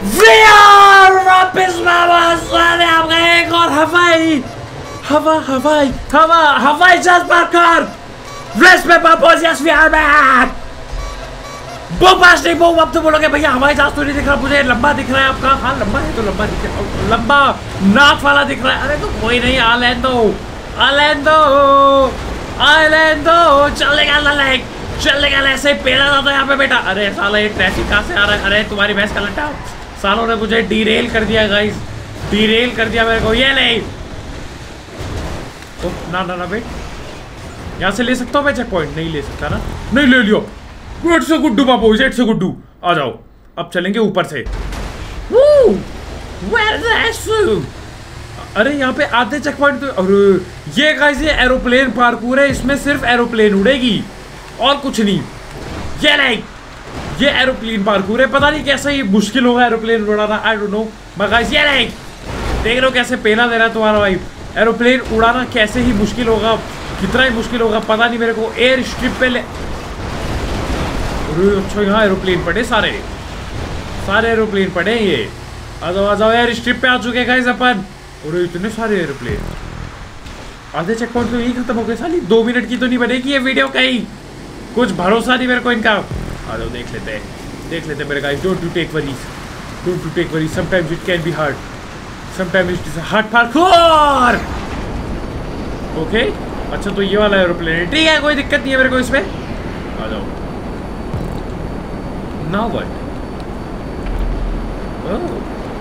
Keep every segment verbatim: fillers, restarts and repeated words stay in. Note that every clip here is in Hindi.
We are वापस वापस वाले आप गए एक और हवाई हवा हवाई हवा हवाई जहाज पार्कर रेस्ट में पापोस यस वी आर बैक। वो पास नहीं वो अब तो बोलोगे भैया हवाई जहाज तो नहीं दिख रहा मुझे लंबा दिख रहा है आपका। हाँ लंबा है तो लंबा दिख रहा है लंबा नाक वाला दिख रहा है। अरे तो कोई नहीं आलेंदो आलेंदो आलेंदो चलेगा लाइक चलेगा ऐसे पेड़ा जाता है यहाँ पे बेटा। अरे साला ये ट्रैफिक कहाँ से आ रहा है। अरे तुम्हारी भैंस का लट्टा सालों ने मुझे डीरेल कर दिया गाइस डीरेल कर दिया मेरे को। ये नहीं ओ, ना ना ना बेट यहाँ से ले सकता हूँ मैं चेक पॉइंट नहीं ले सकता ना। नहीं ले लियो इट्स अ गुड्डू बाबू इट्स अ गुड्डू आ जाओ अब चलेंगे ऊपर से। अरे यहाँ पे आते चेक पॉइंट तो अरे ये गाइस ये एरोप्लेन पार्कूर है इसमें सिर्फ एरोप्लेन उड़ेगी और कुछ नहीं। ये नहीं ये एरोप्लेन पार्कूर है पता नहीं कैसा ये मुश्किल होगा एरोप्लेन उड़ाना आई डोंट नो मगर गाइस ये नहीं देख रहे हो कैसे पेना दे रहा है तुम्हारा भाई। एरोप्लेन उड़ाना कैसे ही मुश्किल होगा कितना ही मुश्किल होगा पता नहीं मेरे को। एयर स्ट्रिप पे ले अरे अच्छा यहाँ एरोप्लेन पड़े सारे सारे एरोप्लेन पड़े ये। आ जाओ आ जाओ एयर स्ट्रिप पे आ चुके गाइस अपन। अरे इतने सारे एरोप्लेन आधे चेक पॉइंट तो यही खत्म हो गए साली। दो मिनट की तो नहीं बनेगी ये वीडियो कहीं कुछ भरोसा नहीं मेरे को इनका। आ जाओ देख लेते हैं देख लेते हैं मेरे guys. Don't you take worries don't you take worries sometimes it can be hard sometimes it is hard parkour. Okay अच्छा तो ये वाला एरोप्लेन है ठीक है कोई दिक्कत नहीं है मेरे को इसमें। आ जाओ नाउ व्हाट ओह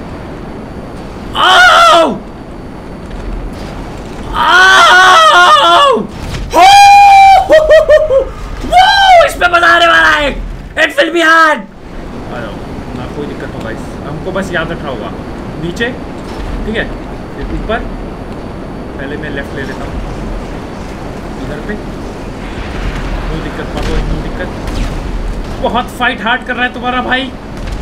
ओह इसमें मजा आने वाला है इट विल बी हार्ड। आ जाओ ना कोई दिक्कत होगा इस हमको बस याद रखना होगा नीचे ठीक है फिर ऊपर पहले मैं लेफ्ट ले लेता हूँ इधर पे कोई दिक्कत ना कोई दिक्कत। बहुत फाइट हार्ड कर रहा है तुम्हारा भाई।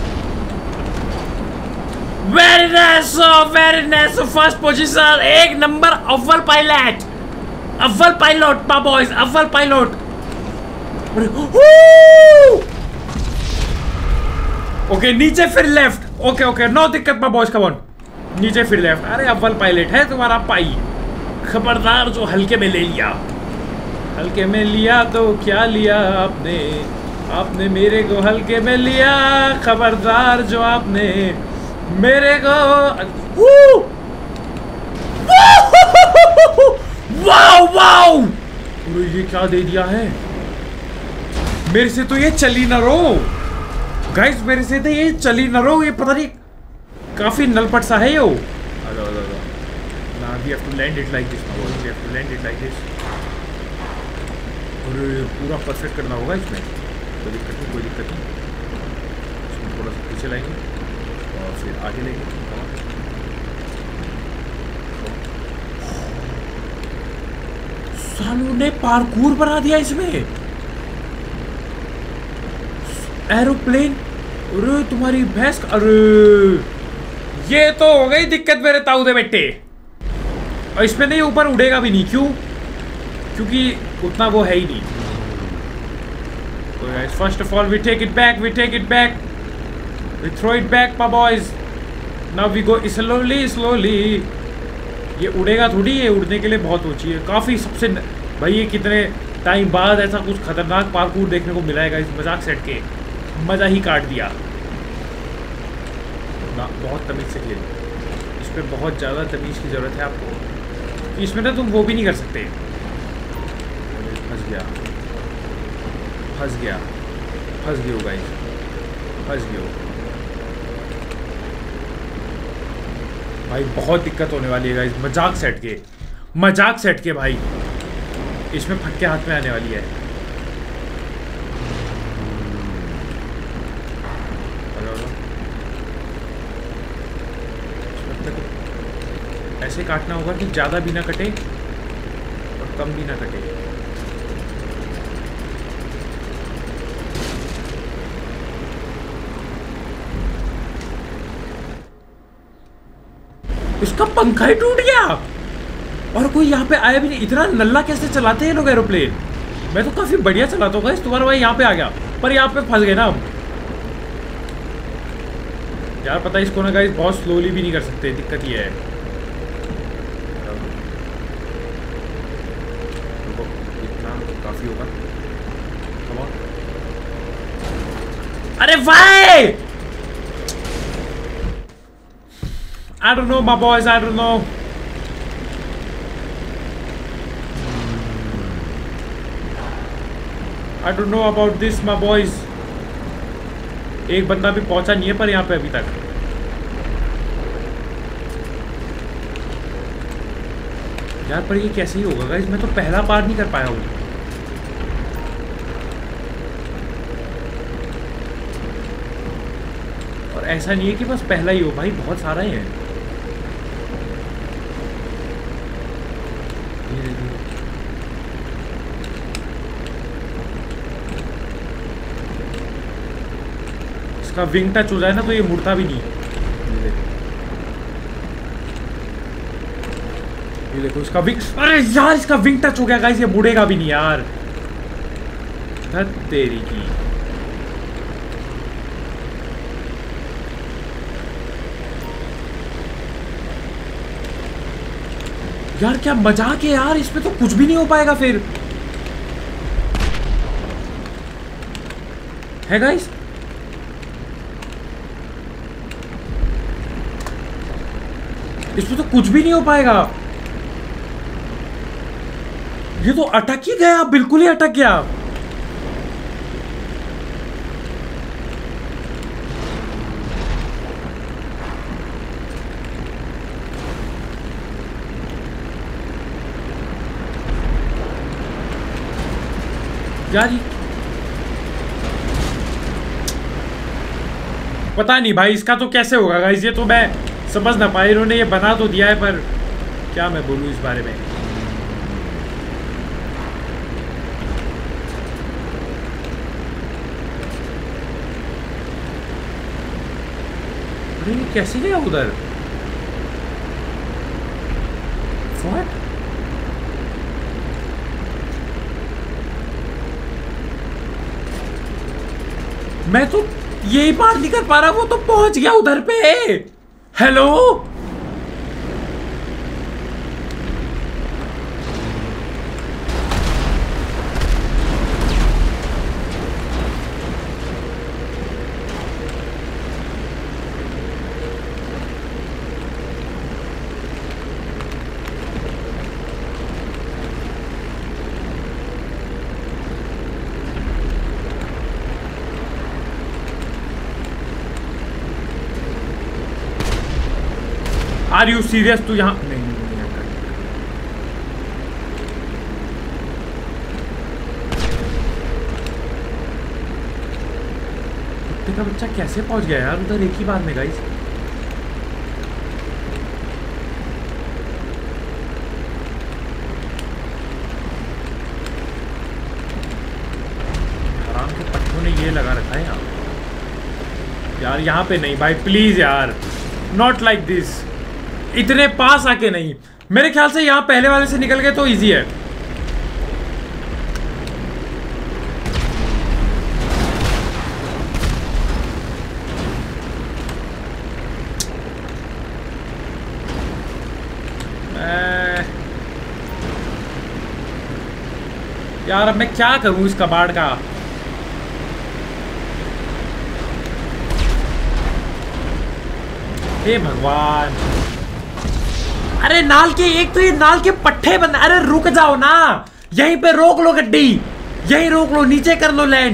Very nice very nice first position एक नंबर अव्वल पायलट अव्वल पायलट पा बॉयज अव्वल पायलट। ओके नीचे फिर लेफ्ट ओके ओके नो दिक्कत पा बॉयज कम ऑन नीचे फिर लेफ्ट। अरे अव्वल पायलट है तुम्हारा पाई खबरदार जो हल्के में ले लिया हल्के में लिया तो क्या लिया आपने आपने मेरे को हल्के में लिया खबरदार जो आपने मेरे को वाओ वाओ ये क्या दे दिया है मेरे से तो ये चली ना रो गाइस मेरे से तो ये चली ना रो ये पता नहीं काफी नलपट सा है यो। Now we have to land it like this now. We have to land it like this. और पूरा परफेक्ट करना होगा इसमें कोई दिक्कत नहीं कोई दिक्कत नहीं। इसमें थोड़ा सा पीछे लाएंगे और फिर आगे लेंगे। सालों ने पार्कूर बना दिया इसमें एरोप्लेन। अरे तुम्हारी भैंस अरे ये तो हो गई दिक्कत मेरे ताऊ दे बेटे। और इसमें नहीं ऊपर उड़ेगा भी नहीं क्यों क्योंकि उतना वो है ही नहीं। So guys, first of all we take it back we take it back we throw it back my boys now we go slowly slowly। ये उड़ेगा थोड़ी ये उड़ने के लिए बहुत ऊंची है काफ़ी सबसे भाई। ये कितने टाइम बाद ऐसा कुछ खतरनाक पार्कूर देखने को मिला है इस मजाक सेट के मज़ा ही काट दिया ना। बहुत तमीज़ से खेल इस पर बहुत ज़्यादा तमीज़ की ज़रूरत है आपको। इसमें ना तुम वो भी नहीं कर सकते। फंस गया फंस गया फंस गए हो गाइस फंस गए हो भाई। बहुत दिक्कत होने वाली है गाइस मजाक सेट के मजाक सेट के भाई। इसमें फटके हाथ में आने वाली है। ऐसे काटना होगा कि ज़्यादा भी ना कटे और कम भी ना कटे। इसका पंखा ही टूट गया और कोई यहाँ पे आया भी नहीं। इतना नल्ला कैसे चलाते हैं लोग एरोप्लेन। मैं तो काफी बढ़िया चलाता हूँ। तुम्हारा भाई यहाँ पे आ गया पर यहाँ पे फंस गए ना हम। यार पता है इसको ना गाइस बहुत स्लोली भी नहीं कर सकते, दिक्कत ये है। देखो इतना काफी होगा। अरे भाई I don't know my boys, I don't know। I don't know about this my boys। एक बंदा भी पहुंचा नहीं है पर यहाँ पे अभी तक। यार पर ये कैसे ही होगा गाइस, मैं तो पहला पार नहीं कर पाया हूँ। और ऐसा नहीं है कि बस पहला ही हो भाई, बहुत सारा ही है। इसका विंग टच हो जाए ना तो ये मुड़ता भी नहीं। ये देखो इसका विंग, अरे यार इसका विंग टच हो गया गाइस, ये मुड़ेगा भी नहीं यार। धत तेरी की। यार क्या मजाक है यार, इसमें तो कुछ भी नहीं हो पाएगा फिर है गाइस। इसमें तो कुछ भी नहीं हो पाएगा। ये तो अटक ही गया, बिल्कुल ही अटक गया। यार पता नहीं भाई इसका तो कैसे होगा गाइस, ये तो मैं समझ ना पाया। इन्होंने ये बना तो दिया है पर क्या मैं बोलूं इस बारे में। अरे ये कैसे गया उधर? What? मैं तो यही पार नहीं कर पा रहा, वो तो पहुंच गया उधर पे। Hello are you serious? तू यहाँ नहीं, नहीं, नहीं, नहीं, कुत्ते का बच्चा कैसे पहुंच गया यार उधर एक ही बार में गाइस? आराम के पट्टों ने ये लगा रखा है यहाँ यार। यहाँ पे नहीं भाई प्लीज यार, नॉट लाइक दिस। इतने पास आके नहीं। मेरे ख्याल से यहाँ पहले वाले से निकल गए तो इजी है। यार अब मैं क्या करूं इस कबाड़ का? हे भगवान, अरे नाल के एक तो ये नाल के पट्टे बंद। अरे रुक जाओ ना, यहीं पे रोक लो गड्डी, यहीं रोक लो, नीचे कर लो लैंड।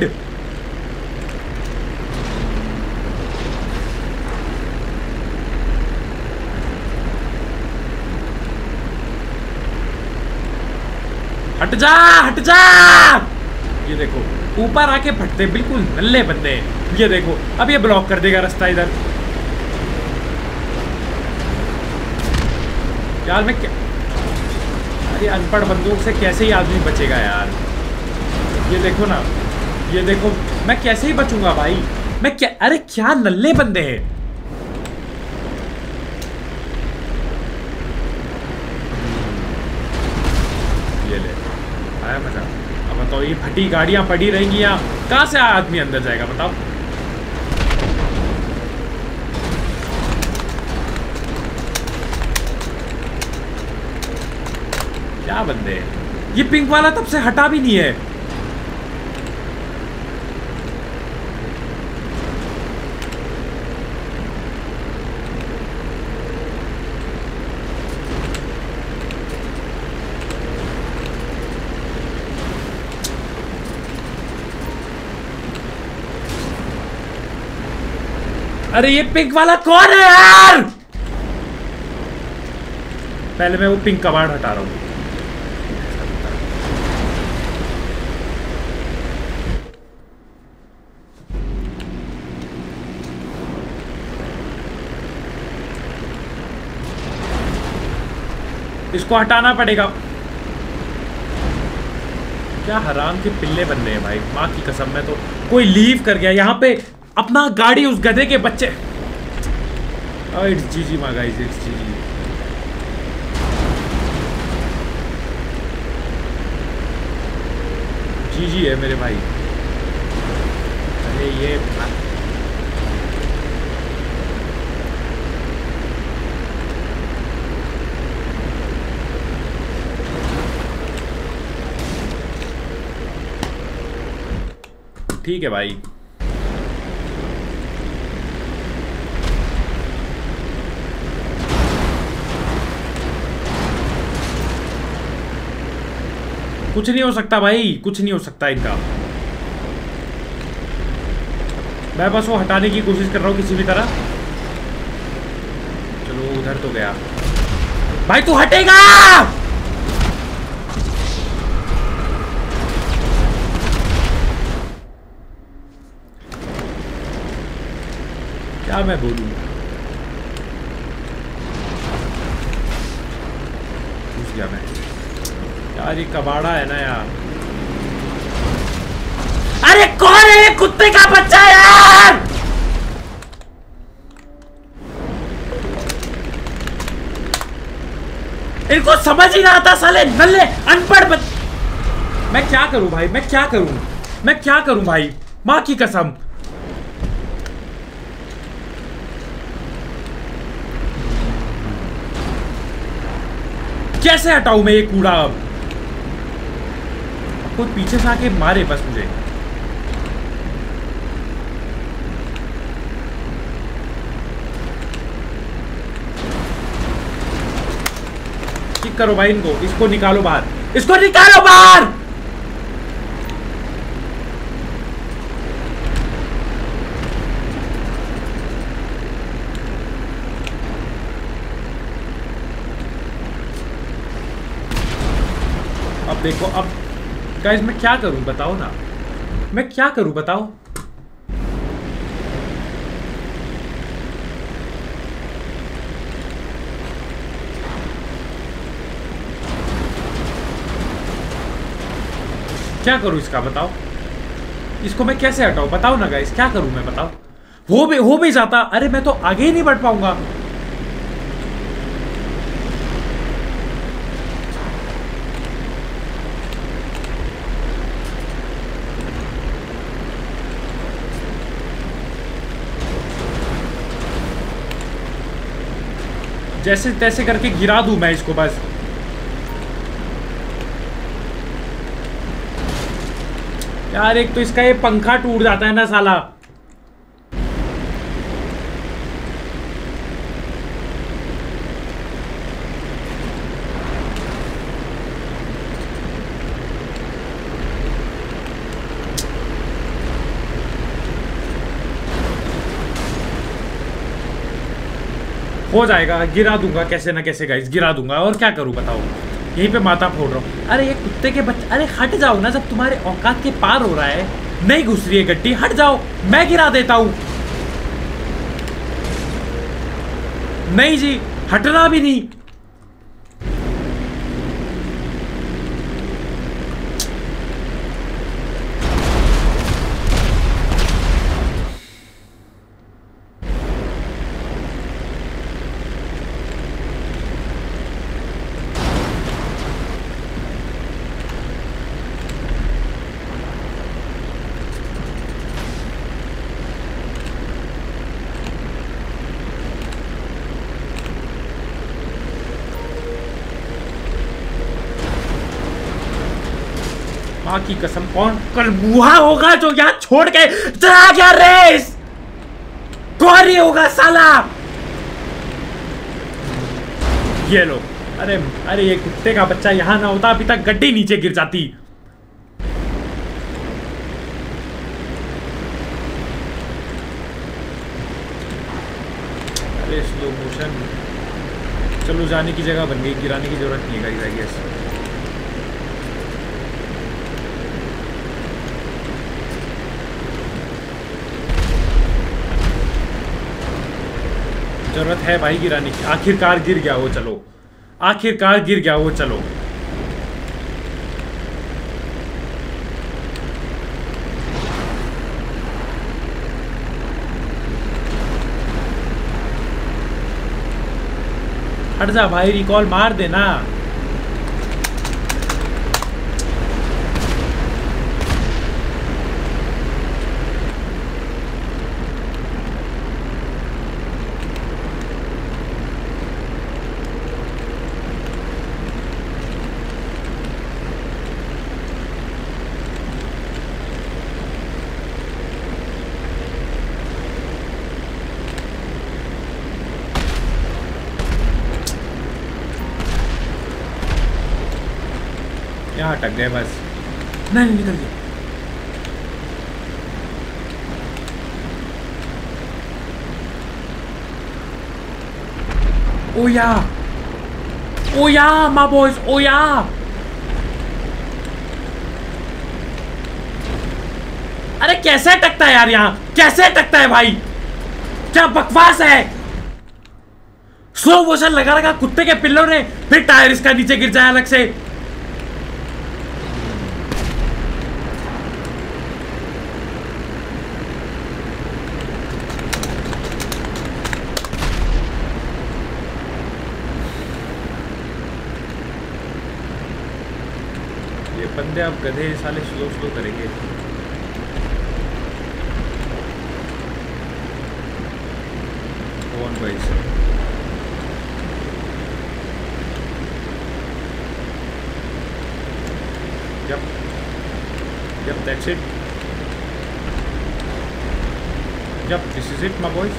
हट जा हट जा। ये देखो ऊपर आके फटते, बिल्कुल नल्ले बंदे। ये देखो अब ये ब्लॉक कर देगा रास्ता इधर। यार मैं क्या, अरे अनपढ़ बंदूक से कैसे ही आदमी बचेगा यार? ये देखो ना, ये देखो मैं कैसे ही बचूंगा भाई? मैं क्या, अरे क्या नल्ले बंदे हैं। ये ले आया मजा। अब बताओ ये फटी गाड़ियां पड़ी रहेंगी यहाँ, कहाँ से आदमी अंदर जाएगा बताओ? क्या बंदे हैं? ये पिंक वाला तब से हटा भी नहीं है। अरे ये पिंक वाला कौन है यार? पहले मैं वो पिंक कबाड़ हटा रहा हूं। इसको हटाना पड़ेगा। क्या हराम के पिल्ले बनने हैं भाई, माँ की कसम। में तो कोई लीव कर गया यहाँ पे अपना गाड़ी, उस गधे के बच्चे। इट्स जीजी माँ गाइस, इट्स जीजी। जीजी है मेरे भाई। अरे ये ठीक है भाई। कुछ नहीं हो सकता भाई, कुछ नहीं हो सकता इनका। मैं बस वो हटाने की कोशिश कर रहा हूँ किसी भी तरह। चलो उधर तो गया भाई, तू हटेगा? क्या मैं बोलूं? घुस गया मैं यार। ये कबाड़ा है ना यार। अरे कौन है ये कुत्ते का बच्चा यार? इनको समझ ही ना आता साले नल्ले अनपढ़ बच... मैं क्या करूं भाई, मैं क्या करूं, मैं क्या करूं भाई, माँ की कसम। कैसे हटाऊं मैं ये कूड़ा? अब कोई पीछे से आके मारे बस मुझे। ठीक करो भाई इनको, इसको निकालो बाहर, इसको निकालो बाहर। अब देखो, अब गाइस मैं क्या करूं बताओ ना, मैं क्या करूं बताओ? क्या करूं इसका बताओ? इसको मैं कैसे हटाऊं बताओ ना गाइस, क्या करूं मैं बताओ? हो भी हो भी जाता, अरे मैं तो आगे ही नहीं बढ़ पाऊंगा। जैसे तैसे करके गिरा दूं मैं इसको बस। यार एक तो इसका ये पंखा टूट जाता है ना साला। हो जाएगा, गिरा दूंगा कैसे ना कैसे गाइस, गिरा दूंगा। और क्या करूं बताओ, यहीं पे माथा फोड़ रहा हूं। अरे ये कुत्ते के बच्चे, अरे हट जाओ ना, जब तुम्हारे औकात के पार हो रहा है, नहीं घुस रही है गड्डी, हट जाओ, मैं गिरा देता हूं। नहीं जी, हटना भी नहीं। माँ की कसम कौन कल बुआ होगा जो यहाँ छोड़ के चला गया रेस? कौन ही होगा साला? ये लो। अरे अरे ये कुत्ते का बच्चा यहाँ ना होता अभी तक गड्डी नीचे गिर जाती। अरे स्लो मोशन। चलो जाने की जगह बन गई, गिराने की जरूरत नहीं है गाइस। जरूरत है भाई गिराने की। आखिरकार गिर गया वो। चलो आखिरकार गिर गया वो। चलो हट जा भाई, रिकॉल मार देना। यहाँ अटक गए बस। नहीं नहीं निकल गया। ओ या ओ या माय बॉयज, ओ या। अरे कैसे अटकता है यार, यहाँ कैसे अटकता है भाई? क्या बकवास है। स्लो मोशन लगा रखा कुत्ते के पिल्लों ने, फिर टायर इसका नीचे गिर जाए अलग से। बंदे अब गधे साले स्लो स्लो करेंगे। कौन भाई से? Yep. Yep, that's it. Yep, this is it, my boys.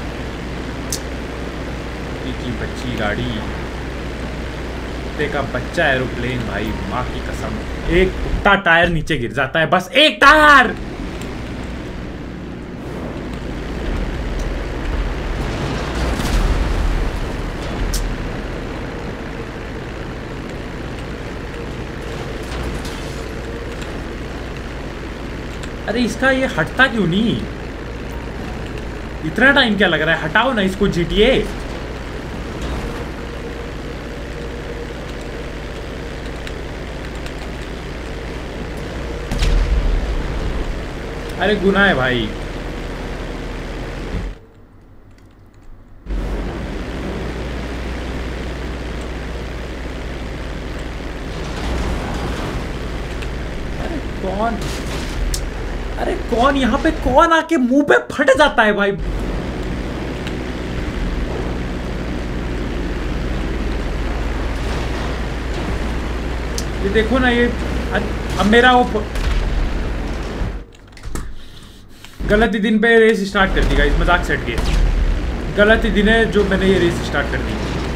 की बच्ची गाड़ी, कुत्ते का बच्चा एरोप्लेन भाई, माँ की कसम। एक कुत्ता टायर नीचे गिर जाता है, बस एक टायर। अरे इसका ये हटता क्यों नहीं? इतना टाइम क्या लग रहा है? हटाओ ना इसको जीटीए। अरे गुनाह है भाई। अरे कौन अरे कौन यहाँ पे कौन आके मुंह पे फट जाता है भाई? ये देखो ना, ये अब मेरा वो गलत ही दिन पे रेस स्टार्ट कर दी गाइस, मजाक सेट के। गलत ही दिन है जो मैंने ये रेस स्टार्ट कर दी।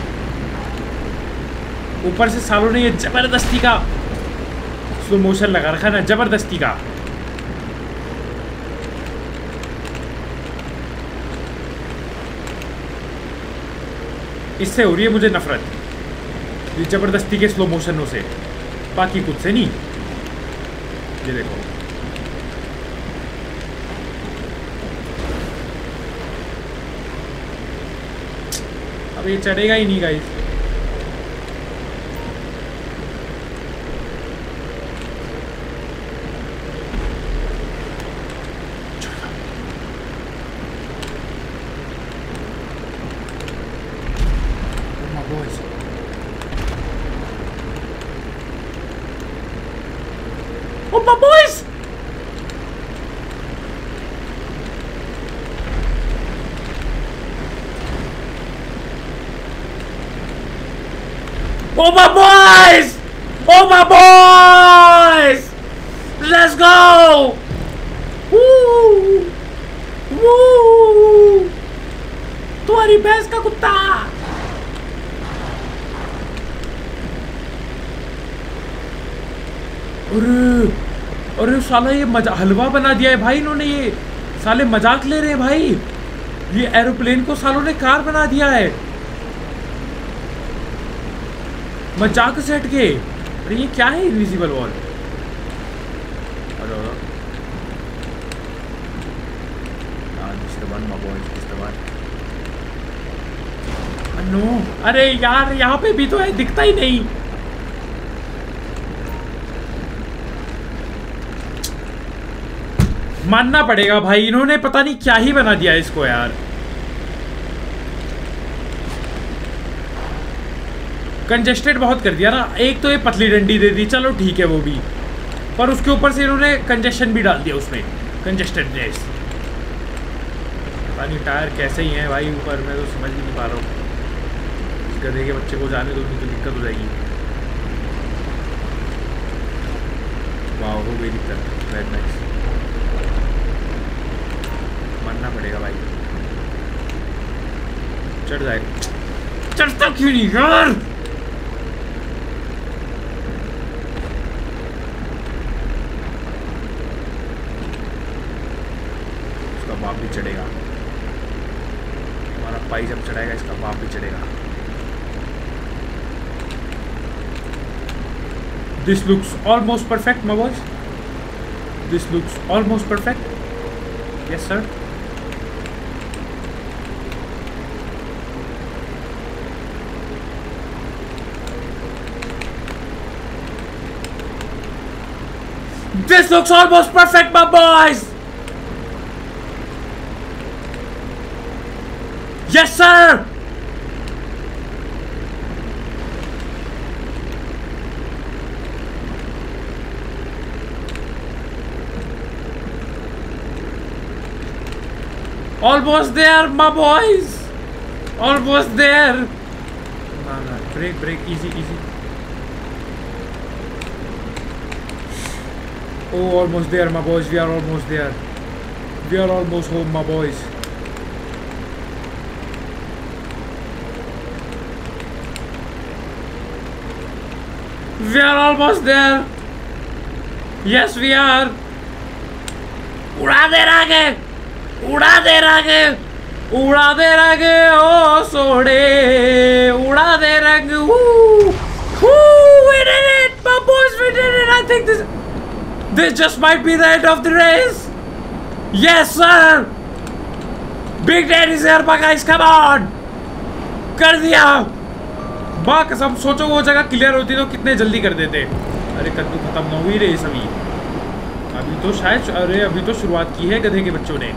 ऊपर से सालों ने ये जबरदस्ती का स्लो मोशन लगा रखा है ना, जबरदस्ती का। इससे हो रही है मुझे नफरत, ये जबरदस्ती के स्लो मोशनों से, बाकी कुछ से नहीं। ये देखो अब ये चढ़ेगा ही नहीं guys. Oh my boys! Oh my boys! Oh my boys! Let's go. तुम्हारी भैंस का कुत्ता। अरे अरे साला ये मजा हलवा बना दिया है भाई इन्होंने। ये साले मजाक ले रहे हैं भाई। ये एरोप्लेन को सालों ने कार बना दिया है मजाक से हट के। अरे ये क्या है इनविजिबल वॉल। नो अरे यार यहाँ पे भी तो है, दिखता ही नहीं। मानना पड़ेगा भाई इन्होंने पता नहीं क्या ही बना दिया इसको यार। कंजेस्टेड बहुत कर दिया ना। एक तो ये पतली डंडी दे दी, चलो ठीक है वो भी, पर उसके ऊपर से इन्होंने कंजेशन भी डाल दिया उसमें, कंजेस्टेडनेस। पता नहीं टायर कैसे ही हैं भाई ऊपर, मैं तो समझ ही नहीं पा रहा हूँ। गधे के बच्चे को जाने दो, नहीं तो दिक्कत हो जाएगी। वाह हो गई दिक्कत। वेरी नाइस, मानना पड़ेगा भाई। चढ़ जाए, चढ़ता क्यों नहीं यार। इसका बाप भी चढ़ेगा, हमारा पाई जब चढ़ाएगा इसका बाप भी चढ़ेगा। This looks almost perfect, my boys. This looks almost perfect. Yes, sir. This looks almost perfect, my boys. Yes, sir. Almost there, my boys. Almost there. No, no. Break, break. Easy, easy. Oh, almost there, my boys. We are almost there. We are almost home, my boys. We are almost there. Yes, we are. उड़ा दे रागे, उड़ा दे रागे, उड़ा दे रागे ओ सोड़े, उड़ा दे रंग। Woo, woo, we did it, my boys, we did it. I think this, this just might be the end of the race. Yes, sir. Big Daddy's here, my guys. Come on. कर दिया। बाँ कसम, सोचो वो जगह क्लियर होती तो कितने जल्दी कर देते। अरे कद्दू खत्म ना हुई रेस अभी, अभी तो शायद, अरे अभी तो शुरुआत की है गधे के बच्चों ने।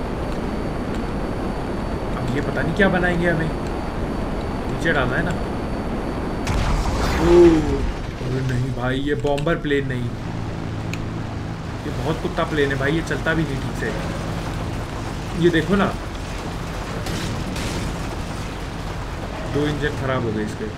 अब ये पता नहीं क्या बनाएंगे, हमें नीचे डालना है ना। ओह अरे नहीं भाई, ये बॉम्बर प्लेन नहीं, ये बहुत कुत्ता प्लेन है भाई, ये चलता भी नहीं ठीक से। ये देखो ना, दो इंजन खराब हो गए इसके,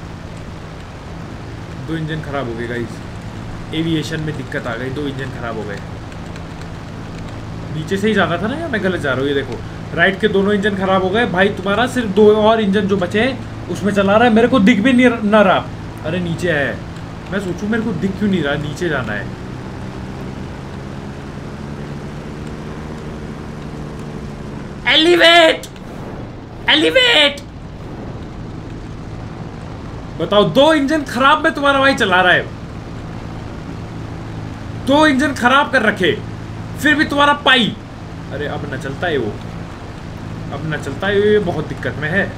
दो इंजन खराब हो गए गाइस। एविएशन में दिक्कत आ गई, दो इंजन खराब हो गए। नीचे से ही जाना था ना, या मैं गलत जा रहा हूँ? ये देखो राइट के दोनों इंजन खराब हो गए भाई। तुम्हारा सिर्फ दो और इंजन जो बचे हैं उसमें चला रहा है, मेरे को दिख भी नहीं ना रहा। अरे नीचे है, मैं सोचूं मेरे को दिख क्यों नहीं रहा, नीचे जाना है। Elevate, elevate. बताओ, दो इंजन खराब में तुम्हारा भाई चला रहा है, दो इंजन खराब कर रखे, फिर भी तुम्हारा पाई। अरे अब न चलता है वो, अब न चलता है, ये बहुत दिक्कत में है।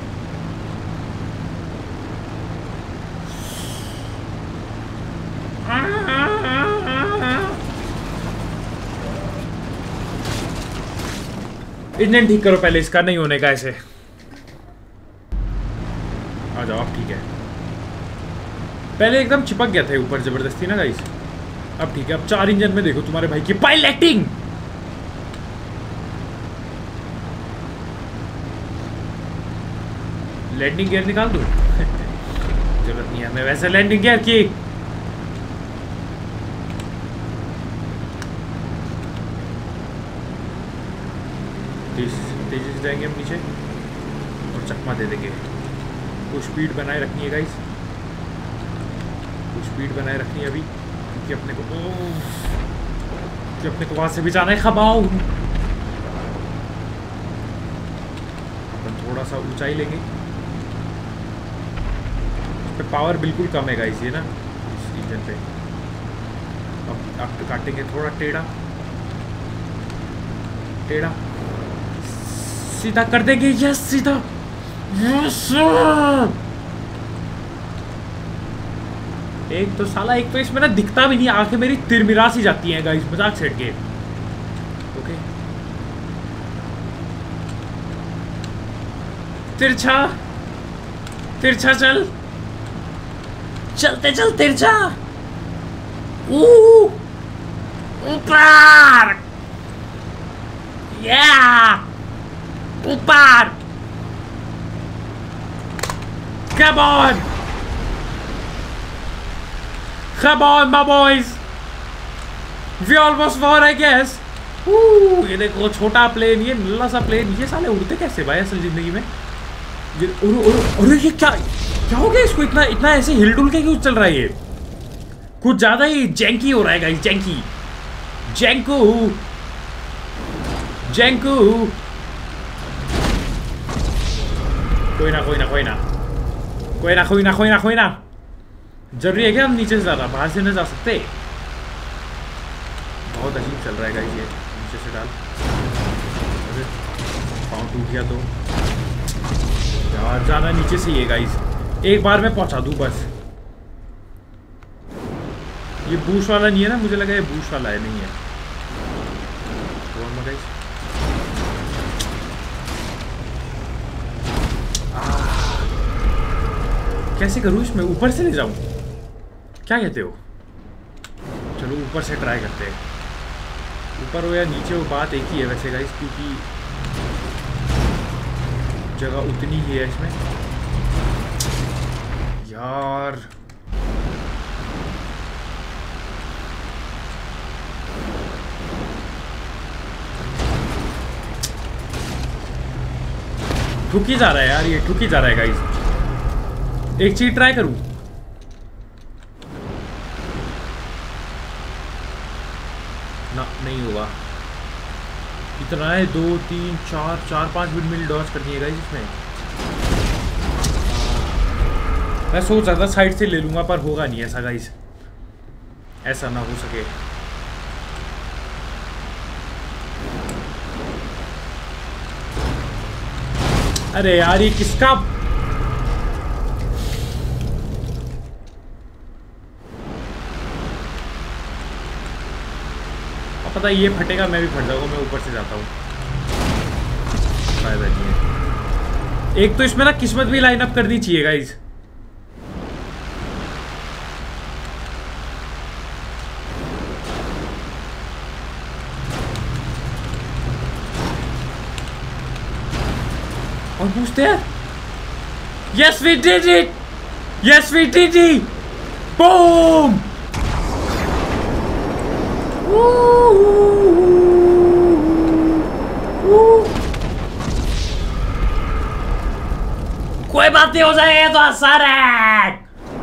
इंजन ठीक करो पहले, इसका नहीं होने का ऐसे। आ जाओ, अब ठीक है। पहले एकदम चिपक गया था ऊपर जबरदस्ती ना गाइस, अब ठीक है। अब चार इंजन में देखो तुम्हारे भाई की पायलटिंग। लैंडिंग गियर निकाल दूं? जरूरत नहीं है हमें वैसे लैंडिंग गियर की। गिर जाएंगे हम नीचे और चकमा दे देंगे। कुछ स्पीड बनाए रखनी है गाइस, कुछ स्पीड बनाए रखनी है अभी, क्योंकि अपने को कि अपने को वहां से भी जाना है। खबाओ अपन थोड़ा सा ऊंचाई लेंगे, इस पे पावर बिल्कुल कम है गाइस ये ना इस इंजन पे। अब आप काटेंगे थोड़ा टेढ़ा टेढ़ा, सीधा कर देंगे। यस सीधा, यस। एक तो साला एक तो इसमें ना दिखता भी नहीं, आंखें मेरी तिरमिरा सी जाती हैं गाइस मजाक सेट के। ओके तिरछा तिरछा चल, चलते चल तिरछा, ऊपर, या ऊपर, come on, come on my boys, we almost won I guess। ये देखो छोटा प्लेन, ये नल्ला सा प्लेन, ये साले उड़ते कैसे भाई असल जिंदगी में। अरे ये क्या क्या हो गया इसको, इतना इतना ऐसे हिलडुल के क्यों चल रहा है ये, कुछ ज्यादा ही जैंकी हो रहा है गाइस, जैंकी जैंकू जैंकू। कोई ना कोई ना कोई ना कोई ना कोई ना कोई ना कोई ना जरूरी है क्या हम नीचे से ज्यादा बाहर से न जा सकते। बहुत अजीब चल रहा है गाइस ये, नीचे से डाल, अरे पाँव टूट गया तो यार, जाना नीचे से ही है गाइस, एक बार में पहुंचा दूं बस। ये बूश वाला नहीं है ना, मुझे लगा ये बूश वाला है, नहीं है। गाइस कैसे करूं इसमें, ऊपर से ले जाऊं, क्या कहते हो? चलो ऊपर से ट्राई करते हैं, ऊपर हो या नीचे हो बात एक ही है वैसे गाइस, क्योंकि जगह उतनी ही है इसमें यार। ठुक ही जा रहा है यार, ये ठुक ही जा रहा है गाइस। एक चीज ट्राई करूं, ना नहीं होगा, इतना है, दो तीन चार चार पांच मिनट डॉज करनी है गाइस इसमें। मैं सोच रहा था साइड से ले लूंगा, पर होगा नहीं ऐसा गाइस, ऐसा ना हो सके। अरे यार ये किसका, पता ये फटेगा, मैं भी फट जाऊंगा, मैं ऊपर से जाता हूँ, फायदा नहीं है। एक तो इसमें ना किस्मत भी लाइन अप करनी चाहिए guys. Almost there. Yes, we did it. Yes, we did it. Boom. कोई बात नहीं, हो जाएगा तो आसान है।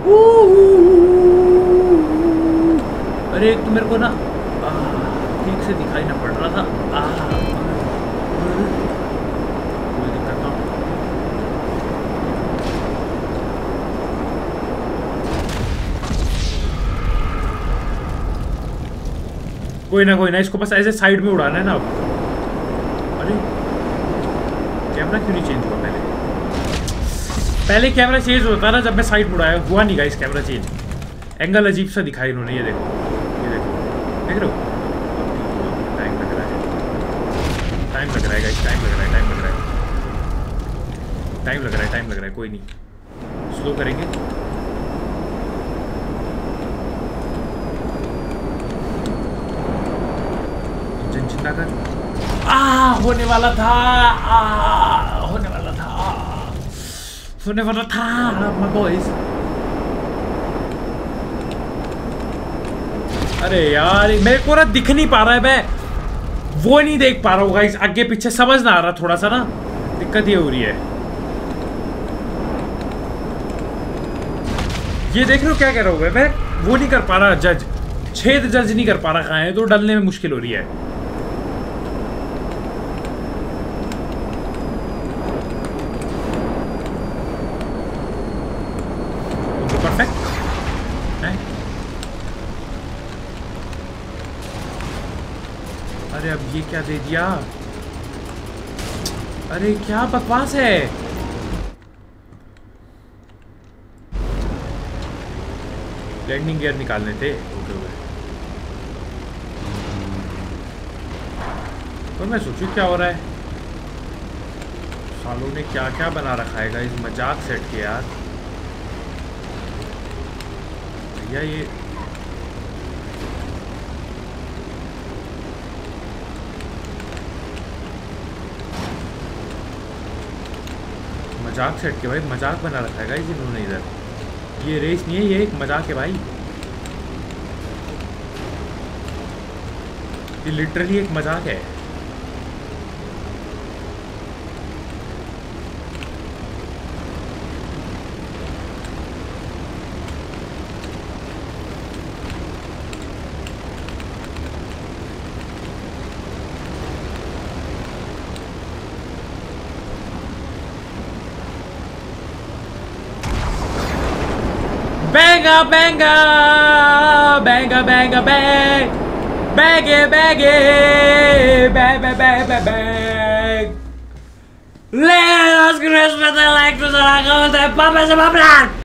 अरे तो मेरे को ना ठीक से दिखाई ना पड़ रहा था। आ, कोई ना कोई ना, इसको बस ऐसे साइड में उड़ाना है ना अब। अरे कैमरा क्यों नहीं चेंज हुआ पहले? पहले कैमरा चेंज होता ना जब मैं साइड मुड़ाया, हुआ नहीं गाइस कैमरा चेंज। एंगल अजीब सा दिखाई इन्होंने, ये देखो ये देखो देख रहे हो, टाइम लग रहा है टाइम लग रहा है गाइस, टाइम लग रहा है टाइम लग रहा है टाइम लग रहा है टाइम लग रहा है कोई नहीं, स्लो करेंगे। आ, होने वाला था, आ, होने वाला था, होने वाला था my boys। अरे यार मेरे को ना दिख नहीं पा रहा है, मैं वो नहीं देख पा रहा हूँ गाइस, आगे पीछे समझ ना आ रहा थोड़ा सा ना। दिक्कत ये हो रही है। ये देख रहे हो क्या कह रहा हूँ मैं, वो नहीं कर पा रहा जज, छेद जज नहीं कर पा रहा कहाँ है, तो डलने में मुश्किल हो रही है। परफेक्ट है। अरे अब ये क्या दे दिया, अरे क्या बकवास है। लैंडिंग गियर निकालने थे, ओके ओके। तो मैं सोचूं क्या हो रहा है, सालों ने क्या क्या बना रखा है इस मजाक सेट के यार। भैया ये मजाक सेट के भाई, मजाक बना रखा है गाइस इन्होंने इधर। ये रेस नहीं है, ये एक मजाक है भाई, ये लिटरली एक मजाक है। Banga banga banga banga bang bang it bang it bang bang bang bang bang. Let us Christmas like to the like of the Papa